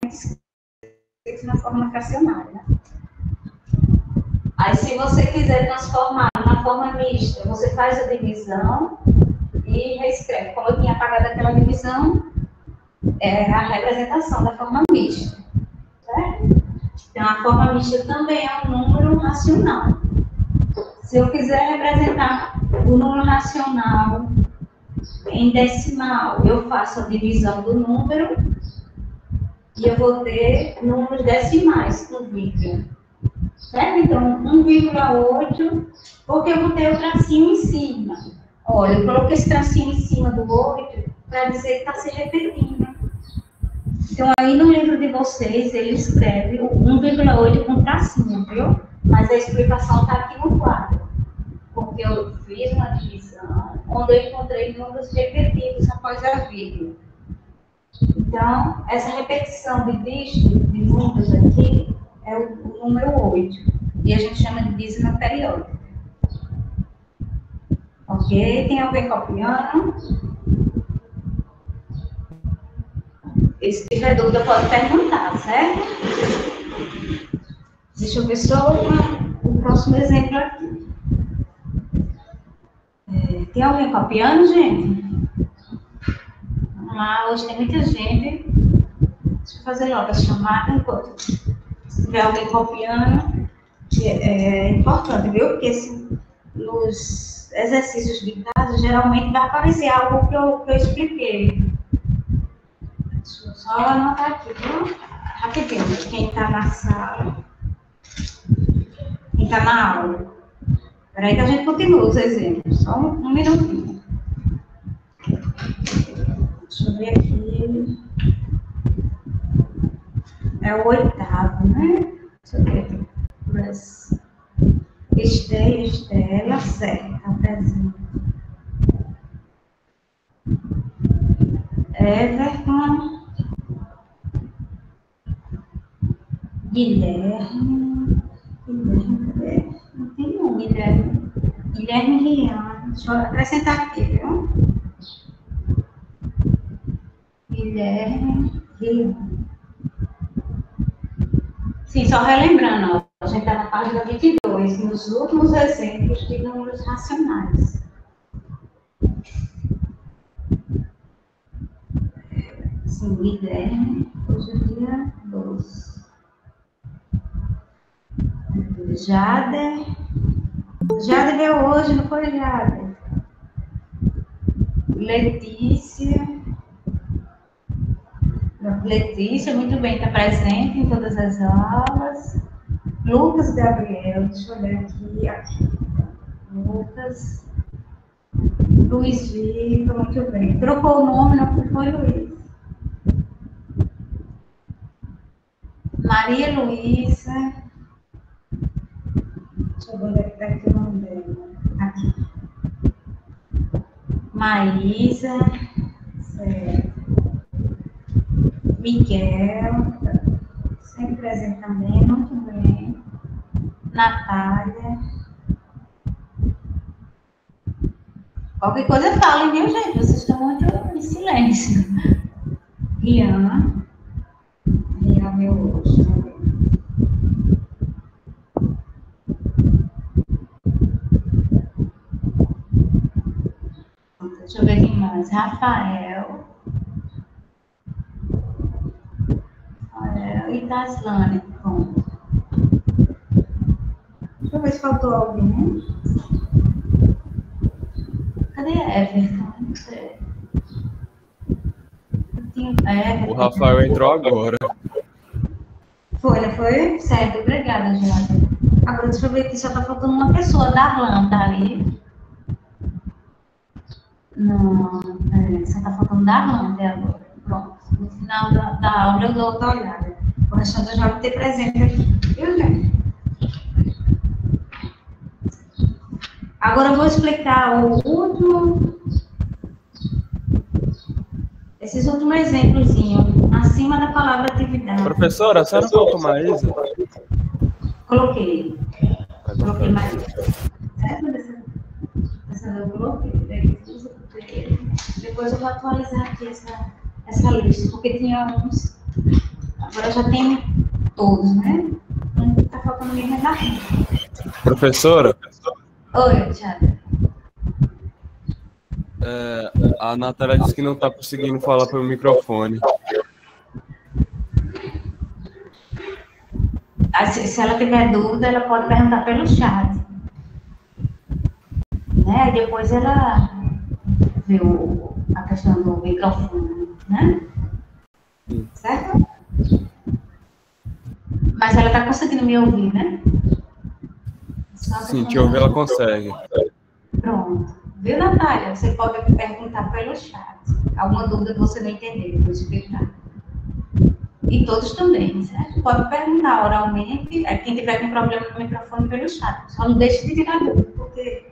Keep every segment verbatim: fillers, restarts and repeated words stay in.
escritos na forma fracionária. Né? Aí, se você quiser transformar na forma mista, você faz a divisão e reescreve. Como eu tinha apagado aquela divisão, é a representação da forma mista. Certo? Então, a forma mista também é um número racional. Se eu quiser representar o número racional em decimal, eu faço a divisão do número e eu vou ter números decimais com vírgula. Certo? Então, um vírgula oito, porque eu vou ter o tracinho em cima. Olha, eu coloquei esse tracinho em cima do oito para dizer que está se repetindo. Então, aí no livro de vocês, ele escreve o um vírgula oito com tracinho, viu? Mas a explicação está aqui no quadro. Porque eu fiz uma divisão onde eu encontrei números repetidos após a vírgula. Então, essa repetição de dígito de números aqui é o, o número oito. E a gente chama de dízima periódica. Ok? Tem alguém copiando? E se tiver dúvida, pode perguntar, certo? Deixa eu ver só uma, o próximo exemplo aqui. É, tem alguém copiando, gente? Vamos lá, hoje tem muita gente. Deixa eu fazer logo a chamada enquanto. Se tiver alguém copiando, é, é importante, viu? Porque se, nos exercícios de casa, geralmente vai aparecer algo que eu, que eu expliquei. Deixa eu só anotar aqui, viu? Rapidinho, quem está na sala, quem está na aula. Espera aí que a gente continua os exemplos, só um, um minutinho. Deixa eu ver aqui. É o oitavo, né? Deixa eu ver aqui. Estela, Estela, certo, presente. Everton. Guilherme. Guilherme. Não tem nenhum, Guilherme. Guilherme Rian. Deixa eu acrescentar aqui, viu? Guilherme Rian. Sim, só relembrando, ó, a gente está na página vinte e dois, nos últimos exemplos de números racionais. Sim, Guilherme, hoje é dia doze. Jader. Jader veio hoje, não foi, Jader? Letícia. Letícia, muito bem, está presente em todas as aulas. Lucas Gabriel, deixa eu olhar aqui, aqui. Lucas. Luiz Vitor, muito bem. Trocou o nome, não foi Luiz. Maria Luísa. Deixa eu ver onde é que está aqui o nome dela. Aqui. Maísa. Certo. Miguel. Sempre presente também, muito bem. Natália. Qualquer coisa falem, viu, gente? Vocês estão muito em silêncio. Rian. Rian, meu hoje também. Deixa eu ver quem mais. Rafael. Rafael e Taslane. Pronto. Deixa eu ver se faltou alguém. Cadê Everton? Não sei. Everton. O Rafael entrou agora. Foi, não foi? Certo, obrigada, Jada. Agora deixa eu ver aqui, só tá faltando uma pessoa. Darlan, tá ali? Não, é, só tá faltando Darlan até agora. Pronto. No final da, da aula eu dou outra olhada. O restante eu já vou ter presente aqui. Viu, gente? Agora eu vou explicar o último, esses últimos exemplos acima da palavra atividade. Professora, a senhora colocou Maísa? Coloquei. Coloquei Maísa. Certo? Dessa, dessa eu coloquei. Depois eu vou atualizar aqui essa, essa lista, porque tinha uns, Agora já tem todos, né? Está faltando mesmo é da renda. Professora, Oi, Tiago. é, a Natália disse que não está conseguindo falar pelo microfone. Ah, Se, se ela tiver dúvida, ela pode perguntar pelo chat. Né? Depois ela vê o, a questão do microfone, né? Sim. Certo? Mas ela está conseguindo me ouvir, né? Só a Sim, questão te ouvir da- ela consegue. Pronto. Viu, Natália? Você pode perguntar pelo chat. Alguma dúvida que você não entender, eu vou explicar. E todos também, certo? Pode perguntar oralmente. Aí quem tiver com problema no microfone pelo chat. Só não deixe de tirar dúvida, porque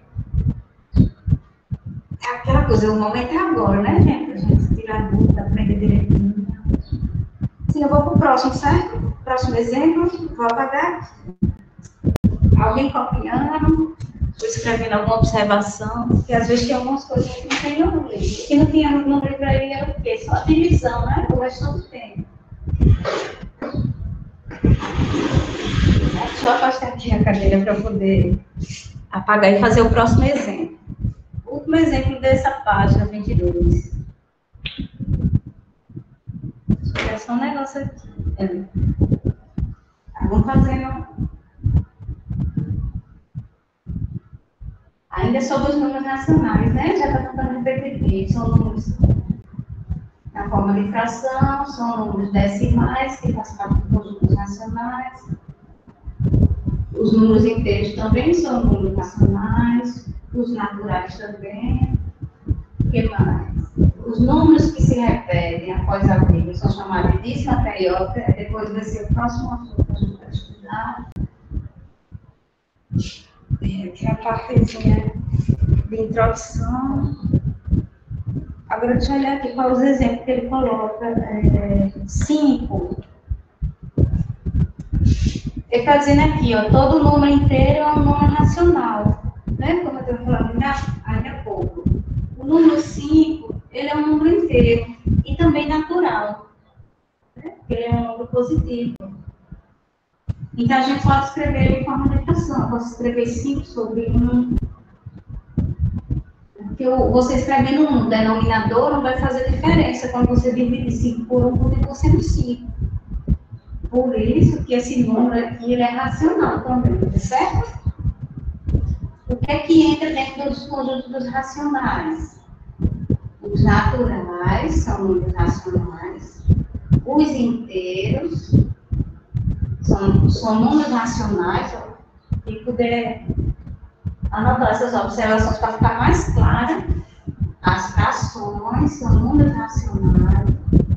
é aquela coisa, o momento é agora, né, gente? A gente tirar dúvida, aprender direitinho. Sim, eu vou para o próximo, certo? Próximo exemplo, vou apagar. Alguém copiando, ou escrevendo alguma observação, porque às vezes tem algumas coisas que não tem no livro. O que não tinha no livro aí era o quê? Só a divisão, né? O resto do tempo. Deixa eu afastar aqui a cadeira para poder apagar e fazer o próximo exemplo. O último exemplo dessa página vinte e dois. Deixa eu ver só um negócio aqui. Tá, vamos fazendo. Ainda sobre os números nacionais, né? Já está tentando repetir. São números na forma de fração, são números decimais, que fazem parte dos conjuntos nacionais. Os números inteiros também são números nacionais, os naturais também. O que mais? Os números que se repetem após a vírgula são chamados de dízima periódica, depois vai ser o próximo assunto que a gente vai estudar. Tem aqui a partezinha de introdução. Agora deixa eu olhar aqui qual os exemplos que ele coloca. É, cinco. Ele está dizendo aqui, ó, todo número inteiro é um número racional. Né? Como eu estava falando ainda, ainda há pouco. O número cinco, ele é um número inteiro e também natural. Né? Ele é um número positivo. Então, a gente pode escrever ele em forma de fração. Eu posso escrever cinco sobre um. Porque você escrevendo um denominador não vai fazer diferença quando você divide cinco por um, continua sendo cinco. Por isso que esse número aqui ele é racional também, certo? O que é que entra dentro dos conjuntos dos racionais? Os naturais são números racionais. Os inteiros são, são números racionais. E puder anotar essas observações para ficar mais clara. As frações são números racionais.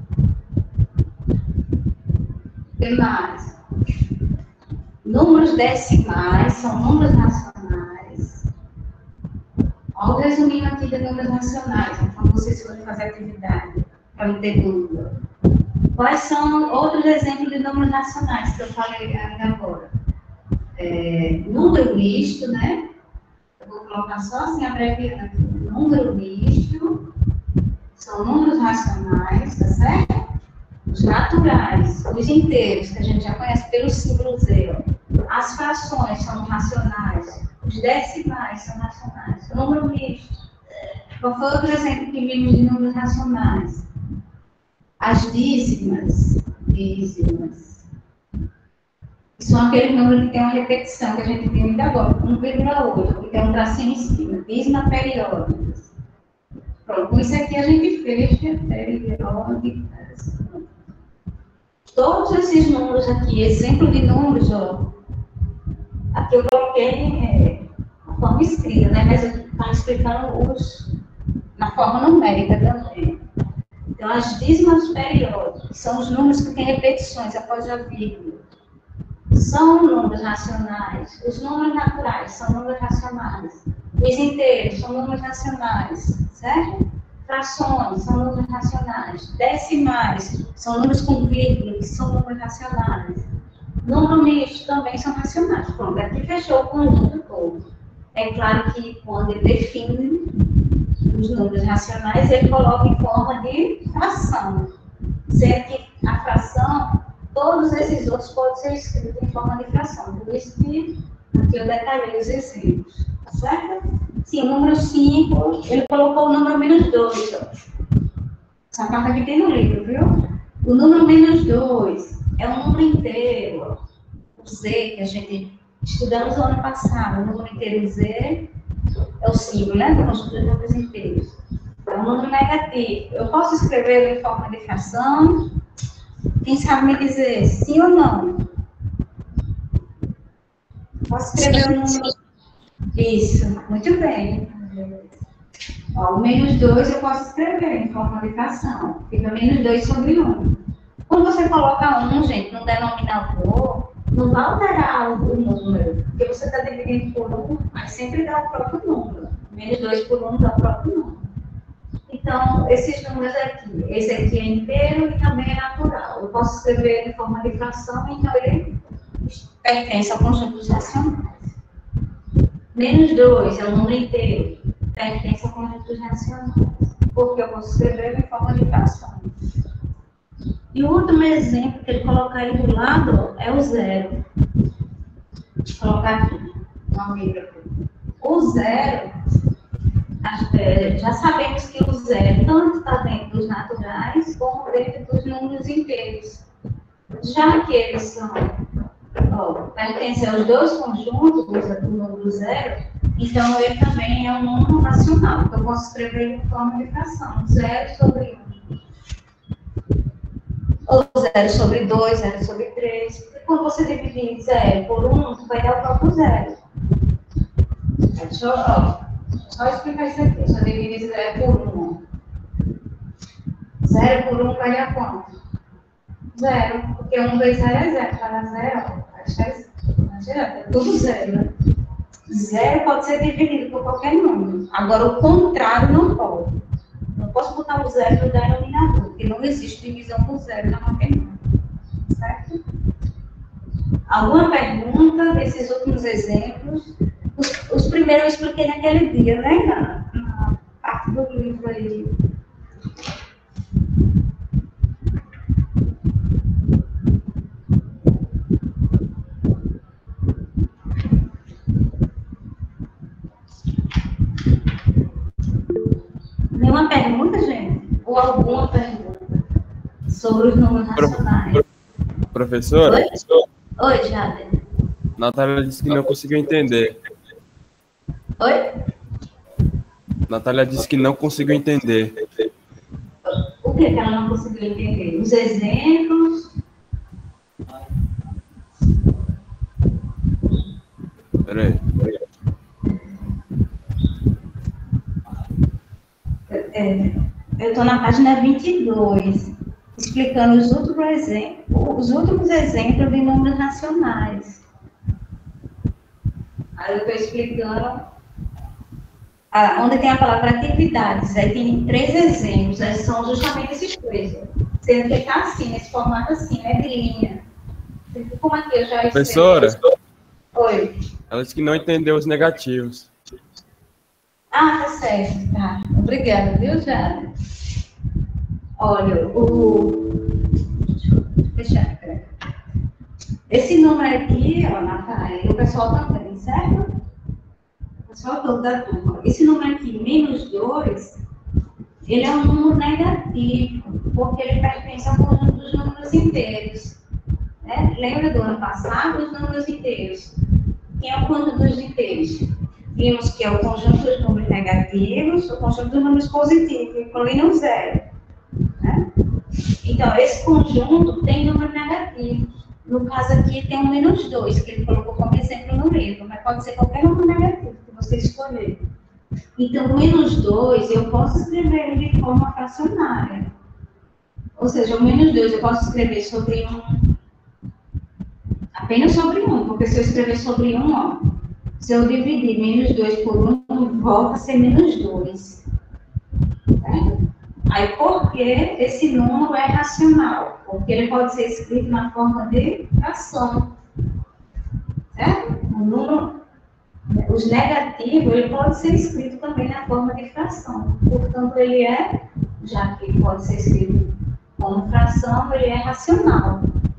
O que mais? Números decimais são números racionais. Olha o resuminho aqui de números racionais, quando vocês forem fazer atividade, para não ter dúvida. Quais são outros exemplos de números racionais que eu falei ainda agora? É, número misto, né? Eu vou colocar só assim, abreviando aqui. Número misto são números racionais, tá certo? Os naturais, os inteiros, que a gente já conhece pelo símbolo zero. As frações são racionais. Os decimais são racionais. O número misto. Qual foi outro exemplo que vimos de números racionais? As dízimas. Dízimas. São aquele número que tem uma repetição, que a gente viu ainda agora, um vírgula oito, que tem um tracinho em cima. Dízima periódica. Pronto, com isso aqui a gente fecha periódicas. Todos esses números aqui, exemplo de números, ó, aqui eu coloquei é, a forma escrita, né? Mas eu estou explicando os na forma numérica também. Então, as dízimas periódicas são os números que têm repetições após a vírgula. São números racionais. Os números naturais são números racionais. Os inteiros são números racionais, certo? Frações são números racionais. Decimais são números com vírgula, que são números racionais. Número misto também são racionais. Pronto, aqui fechou o conjunto todo. É claro que quando ele define os números racionais, ele coloca em forma de fração. Sendo que a fração Todos esses outros podem ser escritos em forma de fração. Por isso que aqui eu detalhei os exemplos. Tá certo? Sim, o número cinco, ele colocou o número menos dois. Essa carta aqui tem no livro, viu? O número menos dois é um número inteiro. O Z, que a gente estudamos no ano passado, o número inteiro Z é o símbolo, né? Do conjunto de números inteiros. É um número negativo. Eu posso escrever em forma de fração? Quem sabe me dizer sim ou não? Posso escrever o número? Isso, muito bem. Ó, o menos dois eu posso escrever em forma de fração. Fica menos dois sobre um. Quando você coloca um, gente, no denominador, não vai alterar o número, porque você está dividindo por um, mas sempre dá o próprio número. Menos dois por um dá o próprio número. Então, esses números aqui, esse aqui é inteiro e também é natural. Eu posso escrever ele em forma de fração, então ele pertence ao conjunto dos racionais. Menos dois é um número inteiro, pertence ao conjunto dos racionais, porque eu posso escrever em forma de fração. E o último exemplo que ele colocar aí do lado é o zero. Vou colocar aqui, no livro. O zero, já sabemos que o zero tanto está dentro dos naturais como dentro dos números inteiros. Já que eles são, ó, pertencem aos dois conjuntos do número zero, então ele também é um número racional, que eu posso escrever em forma de fração, zero sobre um. Ou zero sobre dois, zero sobre três. Porque quando você dividir zero por um, vai dar o próprio zero. Deixa eu, ó, só explicar isso aqui. Se eu dividir zero por um, zero por um vai dar quanto? Zero. Porque um vezes zero é zero. Para zero, é tudo zero, né? Zero pode ser dividido por qualquer número. Agora, o contrário não pode. Não posso botar o zero no denominador, porque não existe divisão por zero na qualquer número. Certo? Alguma pergunta desses últimos exemplos? Os, os primeiros eu expliquei naquele dia, né? Na, na parte do livro aí. Nenhuma pergunta, gente? Ou alguma pergunta sobre os números racionais? Professora? Oi, Oi Jader. Natália disse que não conseguiu entender. Oi? Natália disse que não conseguiu entender. O que, que ela não conseguiu entender? Os exemplos? Peraí. É, eu estou na página vinte e dois, explicando os últimos exemplos, os últimos exemplos de números racionais. Aí eu estou explicando ah, onde tem a palavra atividades. Aí tem três exemplos, aí são justamente esses três. Sendo que está assim, nesse formato assim, né, de linha. Como aqui eu já Professora? Oi. Ela disse que não entendeu os negativos. Ah, tá certo, tá. Obrigada, viu, Jana? Olha, o... Deixa eu fechar, peraí. Esse número aqui, ó, Natália, o pessoal também, certo? O pessoal todo da turma. Esse número aqui, menos dois, ele é um número negativo, porque ele pertence ao conjunto dos números inteiros. Né? Lembra do ano passado, os números inteiros? Quem é o conjunto dos inteiros? Vimos que é o conjunto dos números negativos, o conjunto dos números positivos, incluindo o zero. Né? Então, esse conjunto tem número negativo. No caso aqui, tem o menos dois, que ele colocou como exemplo no livro, mas pode ser qualquer número negativo que você escolher. Então, menos dois, eu posso escrever ele de forma fracionária. Ou seja, o menos dois eu posso escrever sobre um, apenas sobre um, porque se eu escrever sobre um, ó, se eu dividir menos dois por um, volta a ser menos dois. Certo? Aí, por que esse número é racional? Porque ele pode ser escrito na forma de fração. Certo? O número, os negativos, ele pode ser escrito também na forma de fração. Portanto, ele é, já que pode ser escrito como fração, ele é racional.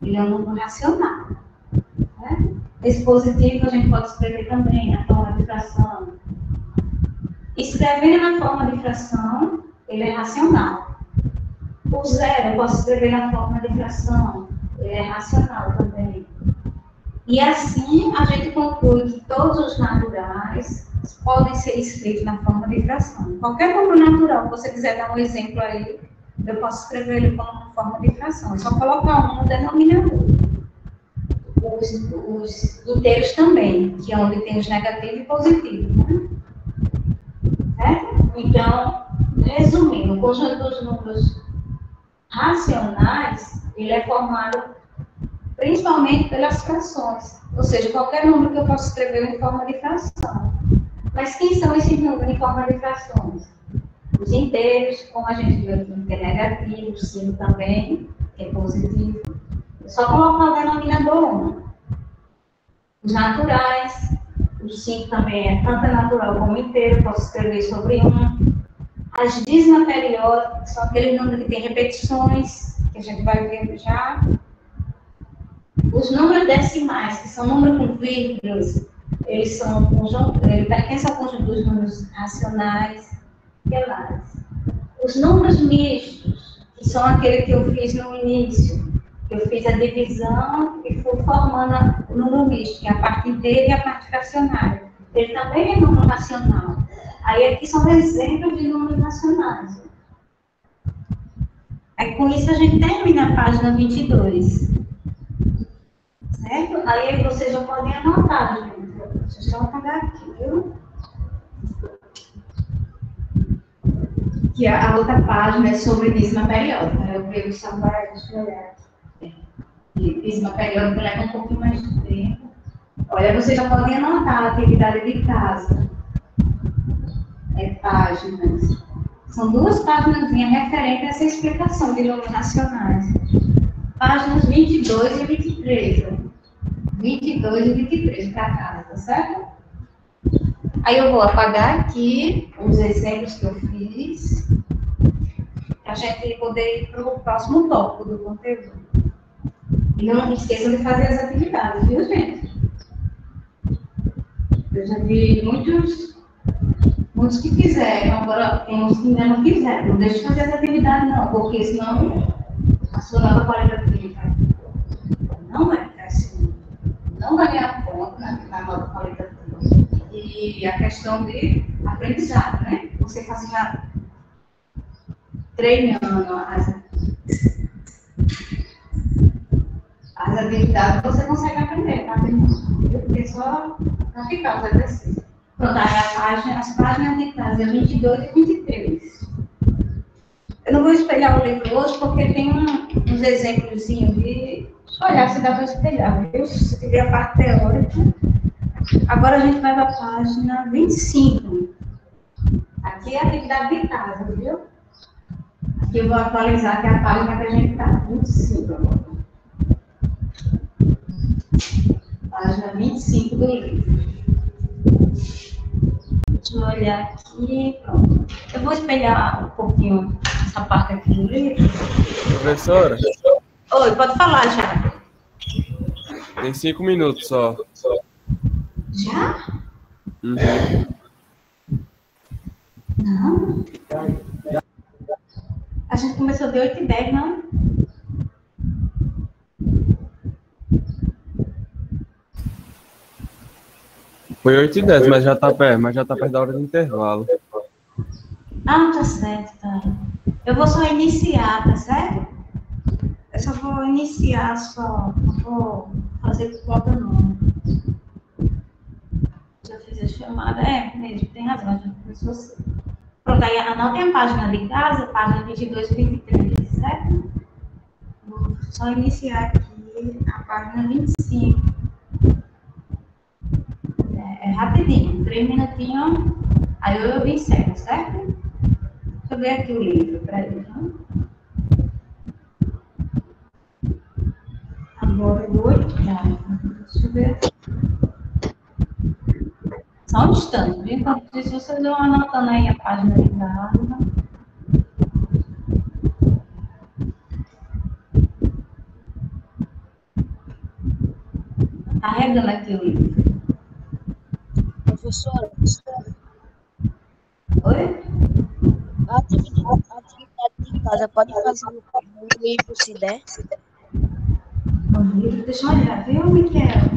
Ele é um número racional. Né? Esse positivo a gente pode escrever também na forma de fração. Escrevendo na forma de fração, ele é racional. O zero eu posso escrever na forma de fração, ele é racional também. E assim a gente conclui que todos os naturais podem ser escritos na forma de fração. Qualquer número natural que você quiser dar um exemplo aí, eu posso escrever ele como forma de fração. É só colocar um no denominador. Os, os inteiros também, que é onde tem os negativos e positivos, né? Certo? Então, resumindo, o conjunto dos números racionais, ele é formado principalmente pelas frações. Ou seja, qualquer número que eu possa escrever em forma de fração. Mas quem são esses números em forma de frações? Os inteiros, como a gente viu aqui, que é negativo, o cinco também, que é positivo. É só colocar o denominador um. Os naturais, o cinco também é tanto natural como inteiro, posso escrever sobre um. As dízimas periódicas são aquele número que tem repetições, que a gente vai ver já. Os números decimais, que são números com vírgulas, eles são um conjunto, ele pertence ao conjunto dos números racionais relares. Os números mistos, que são aqueles que eu fiz no início, que eu fiz a divisão e fui formando o número misto, que é a parte inteira e a parte fracionária. Ele também é número racional. Aí aqui são exemplos de números racionais. Aí com isso a gente termina a página vinte e dois. Certo? Aí vocês já podem anotar, gente. Deixa eu só apagar aqui, viu? Que a, a outra página é sobre dízima periódica. Eu vejo só para olhar. Dízima periódica leva um pouquinho mais de tempo. Olha, vocês já podem anotar a atividade de casa. É páginas. São duas páginas referentes a essa explicação de números racionais. Páginas vinte e dois e vinte e três. vinte e dois e vinte e três para casa, tá certo? Aí eu vou apagar aqui os exemplos que eu fiz, para a gente poder ir para o próximo tópico do conteúdo. E não esqueçam de fazer as atividades, viu, gente? Eu já vi muitos, muitos que fizeram, agora tem uns que ainda não fizeram. Não deixe de fazer as atividades, não, porque senão a sua nova qualitativa não vai ficar assim. Não vai ganhar ponto na, na nota qualitativa. E a questão de aprendizado, né? Você faz já treinando as, as atividades, você consegue aprender, tá? Porque só não ficar os exercícios. Pronto, aí a página, as páginas de casa, vinte e dois e vinte e três. Eu não vou espelhar o livro hoje, porque tem um, uns exemplos de... Deixa eu olhar se dá para espelhar, viu? Se tiver a parte teórica. Agora a gente vai para a página vinte e cinco. Aqui é a atividade de casa, viu? Aqui eu vou atualizar, que é a página que a gente está. vinte e cinco agora. Página vinte e cinco do livro. Deixa eu olhar aqui. Pronto. Eu vou espelhar um pouquinho essa parte aqui do livro. Professora? Oi, pode falar já. Tem cinco minutos só. Já? Uhum. Não. A gente começou de oito e dez, não? Foi oito e dez, mas já tá perto, mas já tá perto da hora do intervalo. Ah, tá certo, tá. Eu vou só iniciar, tá certo? Eu só vou iniciar, só. Não vou fazer conta, não. Já fiz a chamada. É, mesmo, tem razão, já fiz você. Pronto, aí anotem a página de casa, página vinte e dois e vinte e três, certo? Vou só iniciar aqui a página vinte e cinco. É, é rapidinho, três minutinhos, aí eu, eu encerro, certo? Deixa eu ver aqui o livro, peraí, não? Agora do oito, deixa eu ver aqui. Só um instante, viu? Enquanto isso, vocês vão anotando aí a página de casa. carregando aqui o livro. Professora, Oi? a atividade, a atividade de casa pode fazer no no livro se der? O livro, deixa eu olhar, viu, Miquel?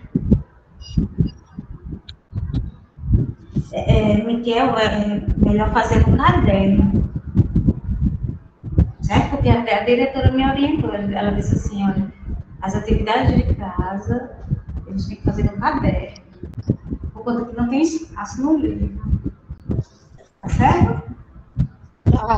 É, Miquel, é melhor fazer no caderno. Certo? Porque até a diretora me orientou. Ela disse assim, olha, as atividades de casa, eles têm que fazer no caderno. Por conta que não tem espaço no livro. Tá certo? Tá.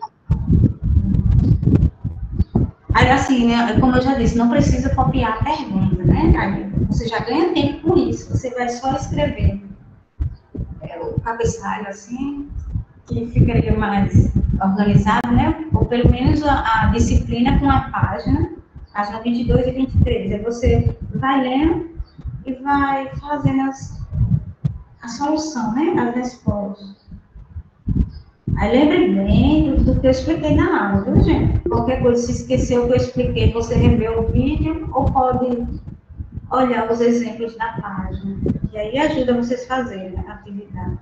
Aí, assim, né, como eu já disse, não precisa copiar a pergunta, né? Aí você já ganha tempo com isso. Você vai só escrever é, o cabeçalho, assim, que ficaria mais organizado, né? Ou pelo menos a, a disciplina com a página, página vinte e dois e vinte e três. Aí você vai lendo e vai fazendo as, a solução, né? As respostas. Aí lembre bem do, do que eu expliquei na aula, viu, gente? Qualquer coisa, se esqueceu o que eu expliquei, você revê o vídeo ou pode olhar os exemplos da página. E aí ajuda vocês a fazerem a atividade.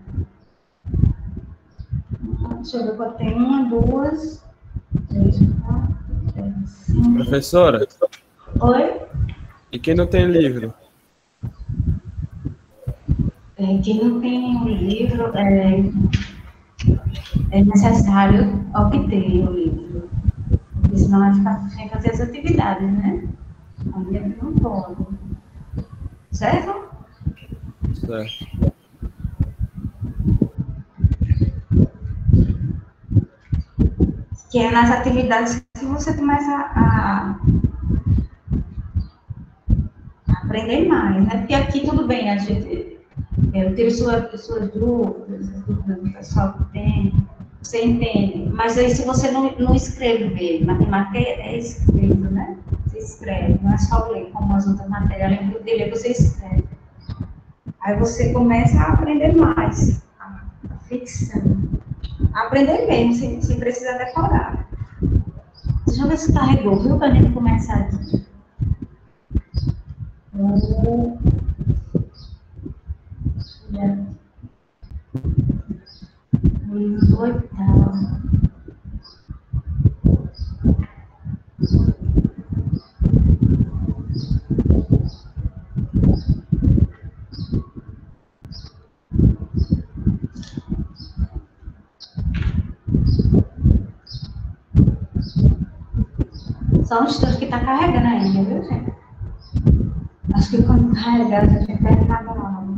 Então, deixa eu ver, eu tenho uma, duas, três, quatro, três, cinco. Professora, Oi? e quem não tem livro? É, quem não tem o livro, é, é necessário obter o livro. Porque senão vai ficar sem fazer as atividades, né? Aí não pode. Certo? Certo. Que é nas atividades que você começa a, a aprender mais, né? Porque aqui tudo bem, a gente, eu tiro sua, suas dúvidas, as dúvidas do pessoal que tem, você entende. Mas aí se você não, não escreve mesmo, matemática é, é escrito, né? Você escreve, não é só ler como as outras matérias, além de ler, você escreve. Aí você começa a aprender mais, a, a fixando. Aprender mesmo, sem, sem precisar decorar. Deixa eu ver se carregou, viu? Para a gente começar aqui. Um, oitavo. Só um instante que está carregando ainda, viu, gente? Acho que quando carregar, a gente vai estar na aula.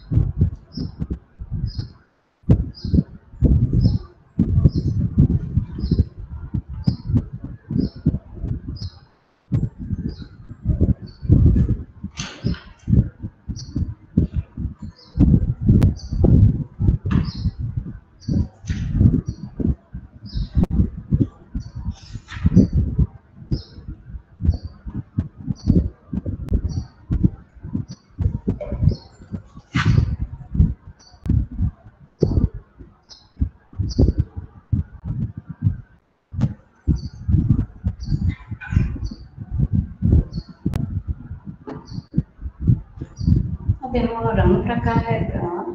Está demorando para carregar.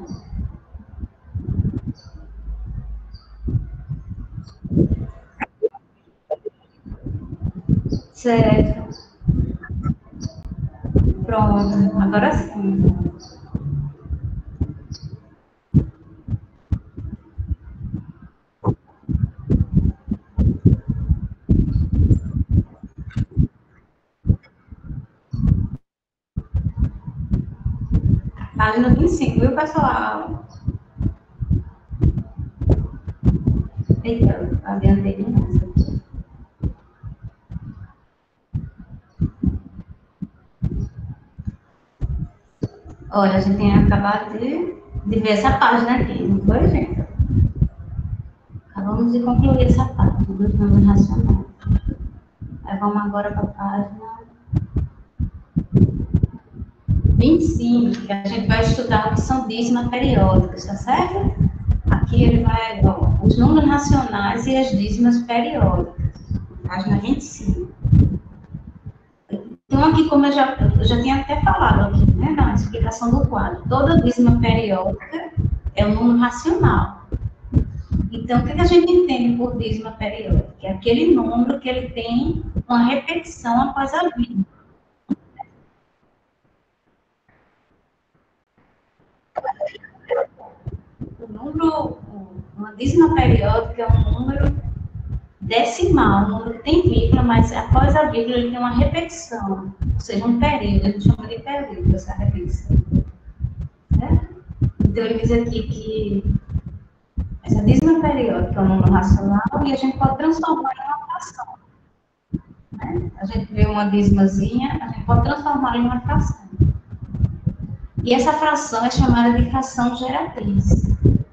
Certo. Pronto, agora sim. Página vinte e cinco, viu, pessoal? Eita, adiantei demais. Olha, a gente tem acabado de, de ver essa página aqui, não foi, gente? Acabamos de concluir essa página dos números racionais. Aí vamos agora para a página vinte e cinco, que a gente vai estudar o que são dízimas periódicas, tá certo? Aqui ele vai, ó, os números racionais e as dízimas periódicas. Página vinte e cinco. Então, aqui, como eu já, eu já tinha até falado aqui, né, na explicação do quadro, toda dízima periódica é um número racional. Então, o que a gente entende por dízima periódica? É aquele número que ele tem uma repetição após a vírgula. O número, uma dízima periódica é um número decimal, um número que tem vírgula, mas após a vírgula ele tem uma repetição, ou seja, um período, a gente chama de período essa repetição. Né? Então, ele diz aqui que essa dízima periódica é um número racional e a gente pode transformar em uma fração. Né? A gente vê uma dízimazinha, a gente pode transformar em uma fração. E essa fração é chamada de fração geratriz.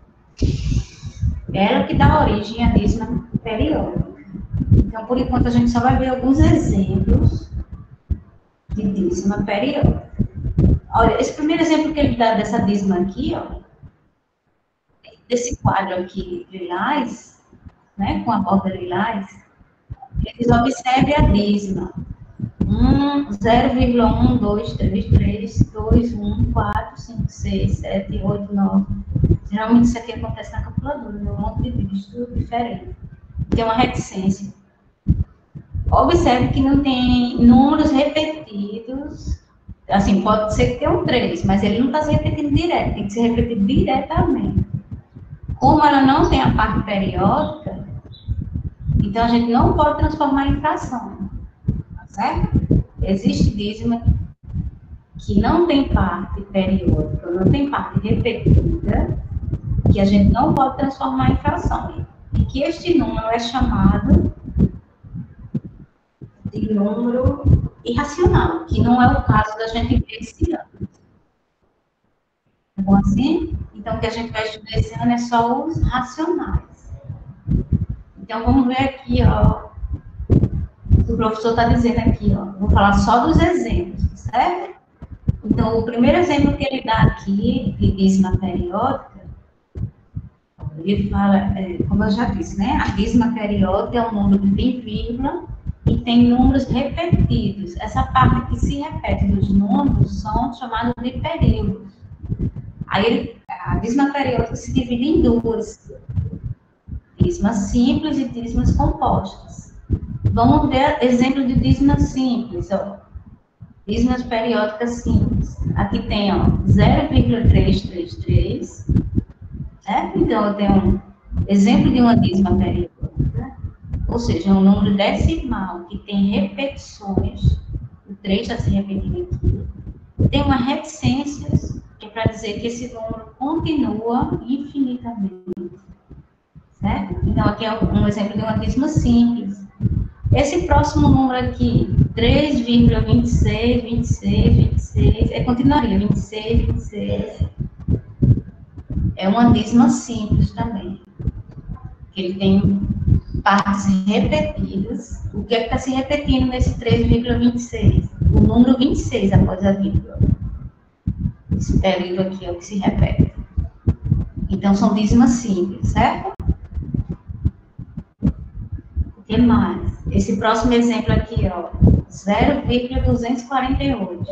É ela que dá origem à dízima periódica. Então, por enquanto, a gente só vai ver alguns exemplos de dízima periódica. Olha, esse primeiro exemplo que ele dá dessa dízima aqui, ó, desse quadro aqui, lilás, né, com a borda lilás, eles observem a dízima. zero vírgula um, dois, três, três, dois, um, quatro, cinco, seis, sete, oito, nove. Geralmente isso aqui acontece na calculadora, né? Um monte de dígito diferente. Tem uma reticência. Observe que não tem números repetidos. Assim, pode ser que tenha um três, mas ele não está se repetindo direto, tem que se repetir diretamente. Como ela não tem a parte periódica, então a gente não pode transformar em fração. Tá certo? Existe dízima que não tem parte periódica, não tem parte repetida, que a gente não pode transformar em fração. E que este número é chamado de número irracional, que não é o caso da gente ver esse ano. Tá bom assim? Então, o que a gente vai estudar esse ano é só os racionais. Então, vamos ver aqui, ó. O professor está dizendo aqui, ó. Vou falar só dos exemplos, certo? Então, o primeiro exemplo que ele dá aqui, de dízima periódica, ele fala, é, como eu já disse, né? A dízima periódica é um número que tem vírgula e tem números repetidos. Essa parte que se repete dos números são chamados de períodos. Aí, ele, a dízima periódica se divide em duas. Dízimas simples e dízimas compostas. Vamos ver exemplo de dízima simples, ó. Dízimas periódicas simples. Aqui tem, ó, zero vírgula trezentos e trinta e três. Certo? Então, eu tenho um exemplo de uma dízima periódica, ou seja, um número decimal que tem repetições, o três está se repetindo aqui, tem uma reticência, que é para dizer que esse número continua infinitamente. Certo? Então, aqui é um exemplo de uma dízima simples. Esse próximo número aqui, três vírgula vinte e seis, vinte e seis, vinte e seis, é continuaria, vinte e seis, vinte e seis. É uma dízima simples também. Ele tem partes repetidas. O que é que está se repetindo nesse três vírgula vinte e seis? O número vinte e seis após a vírgula. Esse período aqui é o que se repete. Então, são dízimas simples, certo? O que mais? Esse próximo exemplo aqui, ó, zero vírgula duzentos e quarenta e oito.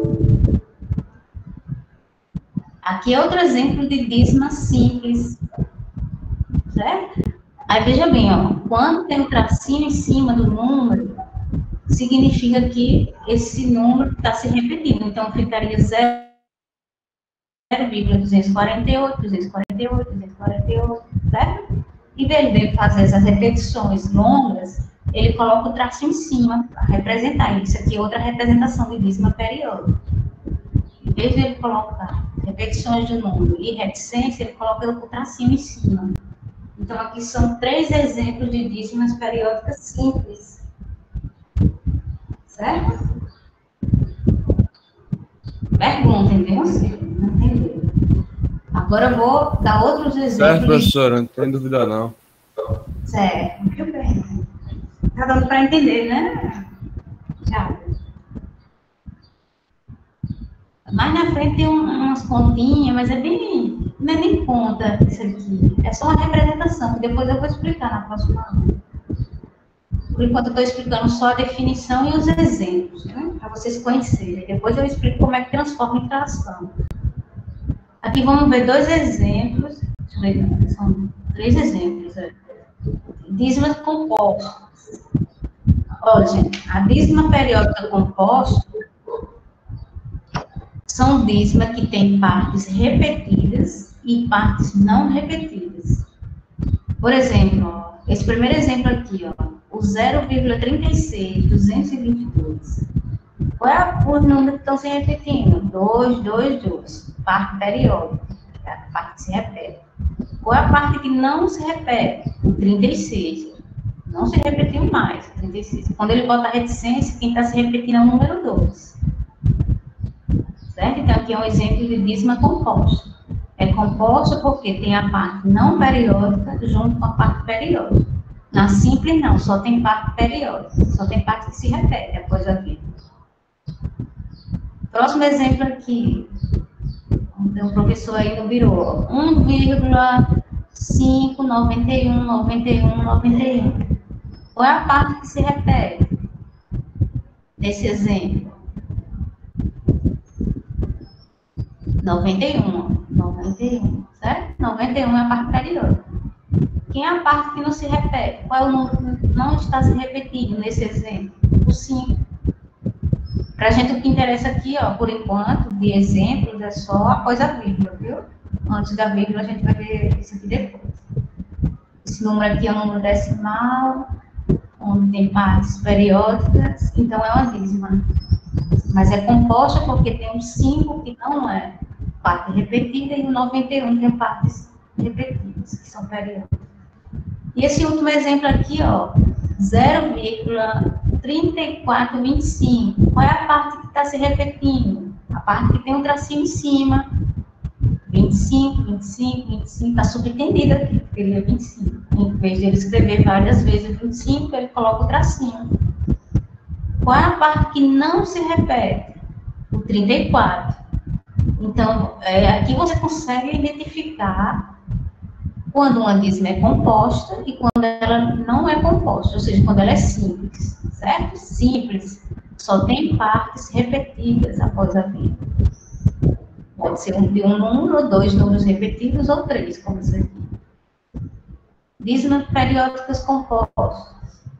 Aqui é outro exemplo de dízima simples, certo? Aí, veja bem, ó, quando tem um tracinho em cima do número, significa que esse número está se repetindo. Então, ficaria zero vírgula duzentos e quarenta e oito, duzentos e quarenta e oito, duzentos e quarenta e oito, certo? Em vez de fazer essas repetições longas, ele coloca o traço em cima para representar. Isso aqui é outra representação de dízima periódica. Em vez de ele colocar repetições de número e reticência, ele coloca o tracinho em cima. Então, aqui são três exemplos de dízimas periódicas simples. Certo? Pergunta, entendeu? Não entendeu. Agora eu vou dar outros exemplos. Certo, professora, não tem dúvida não. Certo, muito bem. Tá dando para entender, né? Já. Mais na frente tem um, umas continhas, mas é bem, não é nem conta isso aqui. É só uma representação, que depois eu vou explicar na próxima aula. Por enquanto, eu estou explicando só a definição e os exemplos, né? Para vocês conhecerem. Depois eu explico como é que transforma em fração. Aqui vamos ver dois exemplos. Deixa eu ver, são três exemplos. É. Dízimas compostas. Olha, gente, a dízima periódica composta são dízimas que têm partes repetidas e partes não repetidas. Por exemplo, ó, esse primeiro exemplo aqui, ó, o zero vírgula trinta e seis, duzentos e vinte e dois. Qual é o número que estão se repetindo? dois, dois, dois. Parte periódica, a parte que se repete. Qual é a parte que não se repete? O trinta e seis. Não se repetiu mais, o trinta e seis. Quando ele bota a reticência, quem está se repetindo é o número dois. Certo? Então, aqui é um exemplo de dízima composta. É composta porque tem a parte não periódica junto com a parte periódica. Na simples, não, só tem parte periódica. Só tem parte que se repete após a vida. Próximo exemplo aqui. Tem um professor aí no birô. um vírgula quinhentos e noventa e um, noventa e um, noventa e um. Qual é a parte que se repete nesse exemplo? noventa e um, noventa e um, certo? noventa e um é a parte periódica. Quem é a parte que não se repete? Qual é o número que não está se repetindo nesse exemplo? O cinco. Para a gente, o que interessa aqui, ó, por enquanto, de exemplos, é só após a vírgula, viu? Antes da vírgula, a gente vai ver isso aqui depois. Esse número aqui é um número decimal, onde tem partes periódicas, então é uma dízima. Mas é composta porque tem um cinco que não é parte repetida e o noventa e um tem partes repetidas, que são periódicas. E esse último exemplo aqui, ó, zero vírgula trinta e quatro vinte e cinco. Qual é a parte que está se repetindo? A parte que tem um tracinho em cima. vinte e cinco, vinte e cinco, vinte e cinco, está subentendida aqui, porque ele é vinte e cinco. Em vez de ele escrever várias vezes vinte e cinco, ele coloca o tracinho. Qual é a parte que não se repete? O trinta e quatro. Então, é, aqui você consegue identificar quando uma dízima é composta e quando ela não é composta, ou seja, quando ela é simples, certo? Simples, só tem partes repetidas após a vírgula. Pode ser um, de um número, dois números repetidos ou três, como isso aqui. Dízimas periódicas compostas.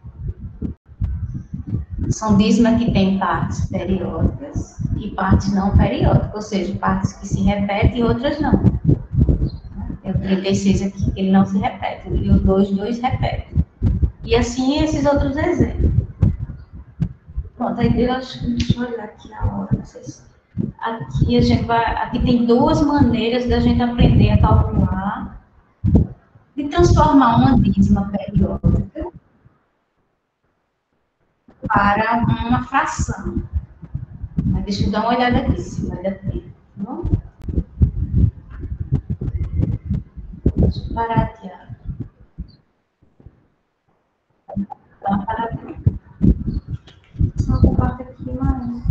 São dízimas que têm partes periódicas e partes não periódicas, ou seja, partes que se repetem e outras não. Tem o trinta e seis aqui, que ele não se repete, e o dois, dois repete. E assim esses outros exemplos. Pronto, aí eu acho que deixa eu olhar aqui na hora, não sei se... Aqui a gente vai, aqui tem duas maneiras da gente aprender a calcular, de transformar uma dízima periódica para uma fração. Mas deixa eu dar uma olhada aqui, se vai dar tempo, tá bom? Deixa eu parar aqui, ó. Dá uma parada aqui. Só uma parte aqui mais.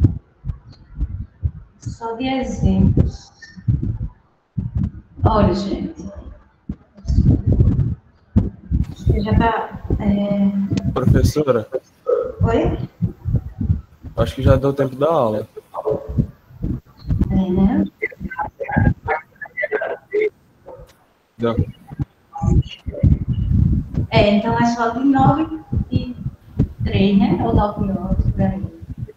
Só de exemplos. Olha, gente. Você já está... É... Professora? Oi? Acho que já deu tempo da aula. É, né? Deu. É, então é só de nove e três, né? Ou nove e oito, por aí.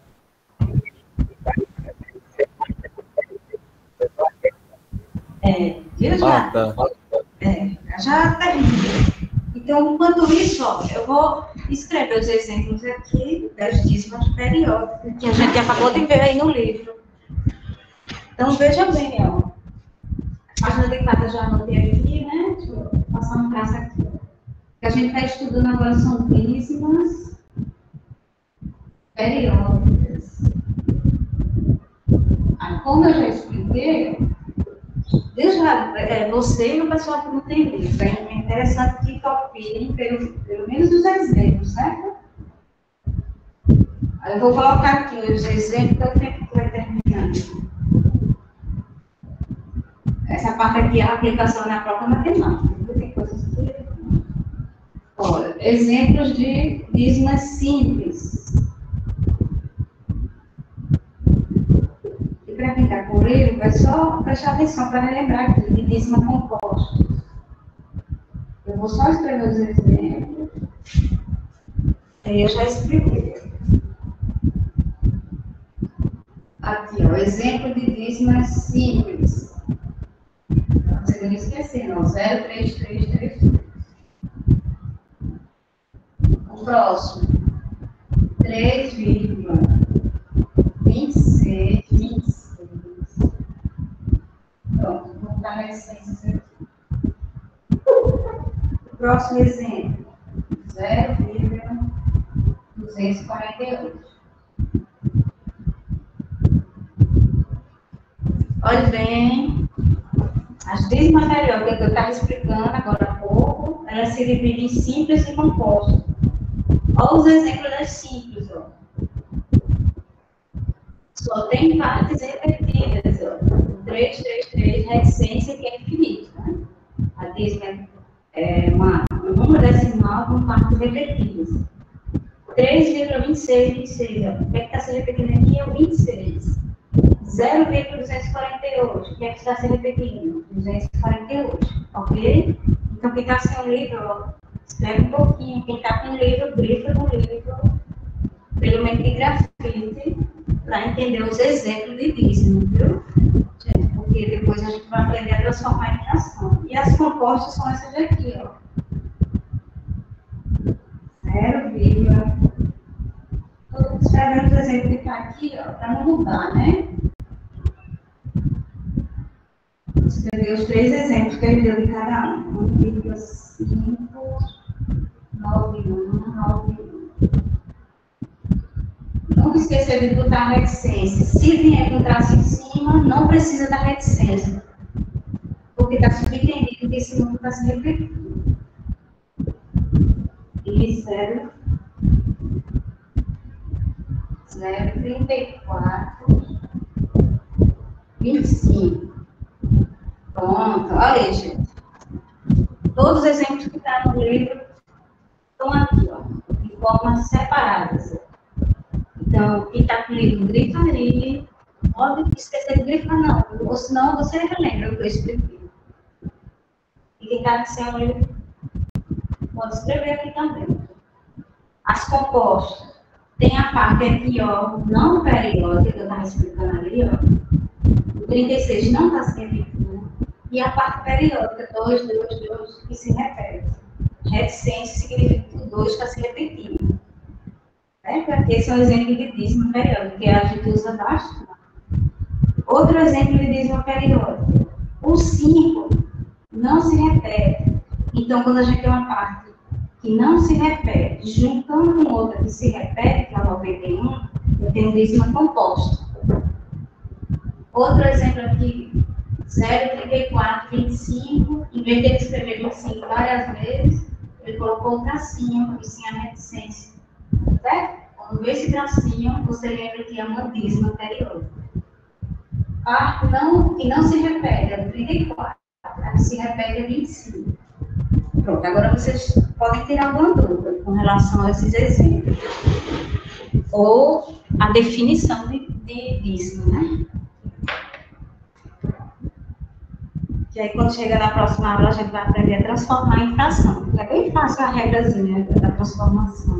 É, viu já? Ah, tá. É, já terminei. Então, enquanto isso, ó, eu vou escrever os exemplos aqui das dízimas periódicas, que a gente acabou de ver aí no livro. Então, veja bem, ó. A página de cada já anotei aqui, né? Deixa eu passar um traço aqui. O que a gente está estudando agora são dízimas periódicas. Ah, como eu já expliquei, deixa é, você e o pessoal que não tem livro. É interessante que copiem pelo, pelo menos os exemplos, certo? Aí eu vou colocar aqui os exemplos que o tempo vai terminando. Essa parte aqui é a aplicação na própria matemática. Tem coisas que... Olha, exemplos de dízimas simples. E para quem está com o livro, vai só prestar atenção para relembrar aqui de dízima composta. Eu vou só escrever os exemplos. Aí eu já expliquei. Aqui, ó, exemplo de dízimas simples. Para você não esquecer, não. zero, três, três, três, três. O próximo. três vírgula vinte e seis, vinte e seis. Pronto, vou botar na essência aqui. O próximo exemplo. zero vírgula duzentos e quarenta e oito. Olha bem, as dízimas periódicas que eu estava explicando agora há pouco, elas se dividem em simples e compostas. Olha os exemplos das simples, ó. Só tem partes repetidas, ó. três, três, três, reticência, que é infinito, né? A dízima é uma, um número decimal com partes repetidas. três vírgula vinte e seis, vinte e seis, ó. O que é que está se repetindo aqui é o vinte e seis. zero vírgula duzentos e quarenta e oito, o que é que está se repetindo? duzentos e quarenta e oito, ok? Então, quem está sem o livro, ó, escreve um pouquinho. Quem está com o livro, grifa no livro, pelo menos de grafite, para entender os exemplos de dízimo, viu? Gente, porque depois a gente vai aprender a transformar em fração. E as compostas são essas aqui, ó. zero vírgula. Estou escrevendo os exemplos que está aqui, ó, para não mudar, né? Escrever os três exemplos que ele deu de cada um. um vírgula cinco nove um nove um. Nunca esquecer de botar a reticência. Se vier com traço em cima, não precisa da reticência. Porque está subentendido que esse número está se repetindo. E zero. zero, trinta e quatro, vinte e cinco. Pronto, olha aí, gente. Todos os exemplos que estão no livro estão aqui, ó, de formas separadas. Então, quem está com o livro, grifa ali. Pode esquecer de grifar, não. Ou senão você relembra o que eu expliquei. E quem está sem o livro, pode escrever aqui também. As compostas. Tem a parte aqui, ó, não periódica, que eu estava explicando ali, ó. O trinta e seis não está se repetindo. E a parte periódica, dois, dois, dois, que se repete. Reticência significa que o dois está se repetindo. É? Esse é um exemplo de dízima periódica, que a gente usa bastante. Outro exemplo de dízima periódica. O cinco não se repete. Então, quando a gente tem uma parte que não se repete, juntando com outra que se repete, que é a noventa e um, eu tenho dízima composta. Outro exemplo aqui, zero, trinta e quatro, vinte e cinco, em vez de ele escrever vinte e cinco várias vezes, ele colocou o tracinho e sim a reticência. Certo? Quando vê esse tracinho, você lembra que é uma dízima periódica. Parte não, que não se repete é trinta e quatro, a que se repete é vinte e cinco. Pronto, agora vocês podem ter alguma dúvida com relação a esses exemplos. Ou a definição de, de dízimo, né? E aí, quando chega na próxima aula, a gente vai aprender a transformar em fração. É bem fácil a regrazinha da transformação.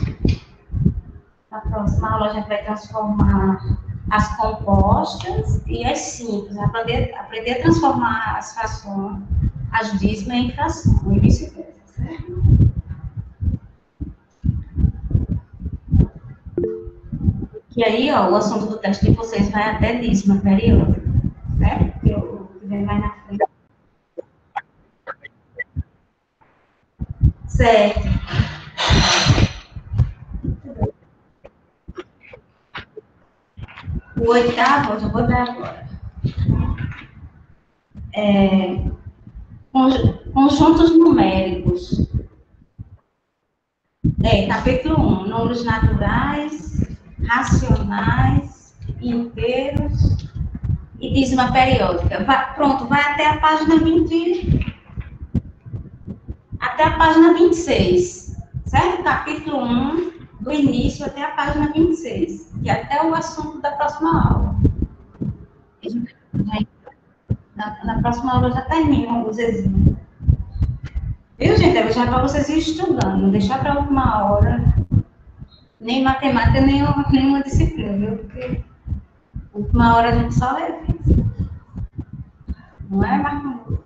Na próxima aula, a gente vai transformar as compostas e as simples. Aprender, aprender a transformar as frações, as dízimas em fração, e vice-versa, certo? E aí, ó, o assunto do teste de vocês vai até dízima periódica, certo? Que eu vem mais na frente. Certo. O oitavo, eu já vou dar agora. É, conjuntos numéricos. É, capítulo um, números naturais, racionais, inteiros e dízima periódica. Vai, pronto, vai até a página vinte. A até a página vinte e seis, certo? Capítulo um, do início até a página vinte e seis, que é até o assunto da próxima aula. Na, na próxima aula eu já termino os exames. Viu, gente? Eu já para vocês irem estudando, não deixar para a última hora, nem matemática, nem uma, nenhuma disciplina, viu? Porque a última hora a gente só revisa. Não é, Marcos?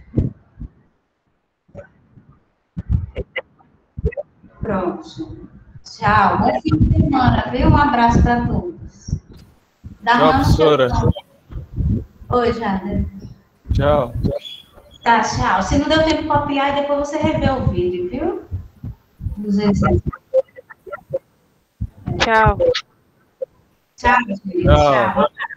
Pronto. Tchau. Bom fim de semana, viu? Um abraço para todos. Da Tchau, professora. Oi, Jada. Tchau. Tá, tchau. Se não deu tempo de copiar, depois você revê o vídeo, viu? Dos exames. Tchau. Tchau, gente. Tchau. Tchau.